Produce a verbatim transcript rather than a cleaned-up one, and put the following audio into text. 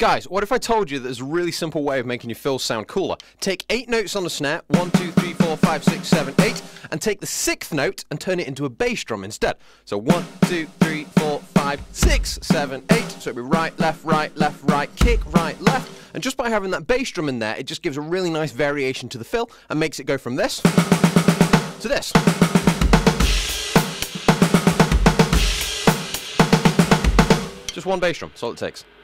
Guys, what if I told you that there's a really simple way of making your fills sound cooler? Take eight notes on the snare, one, two, three, four, five, six, seven, eight, and take the sixth note and turn it into a bass drum instead. So one, two, three, four, five, six, seven, eight. So it'll be right, left, right, left, right, kick, right, left. And just by having that bass drum in there, it just gives a really nice variation to the fill and makes it go from this to this. Just one bass drum, that's all it takes.